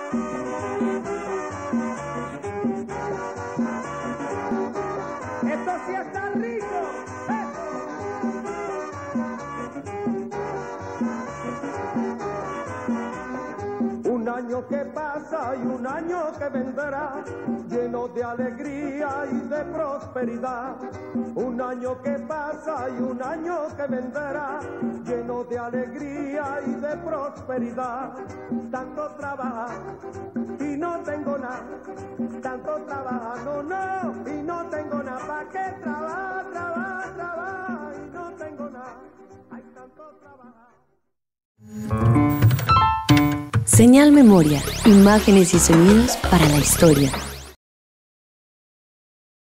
Esto sí está rico. Un año que pasa y un año que vendrá, lleno de alegría y de prosperidad. Un año que pasa y un año que vendrá, lleno de alegría y de prosperidad. Tanto trabajar y no tengo nada, tanto trabajar, no, y no tengo nada. ¿Para qué trabajar y no tengo nada? Hay tanto trabajar. Señal Memoria, imágenes y sonidos para la historia.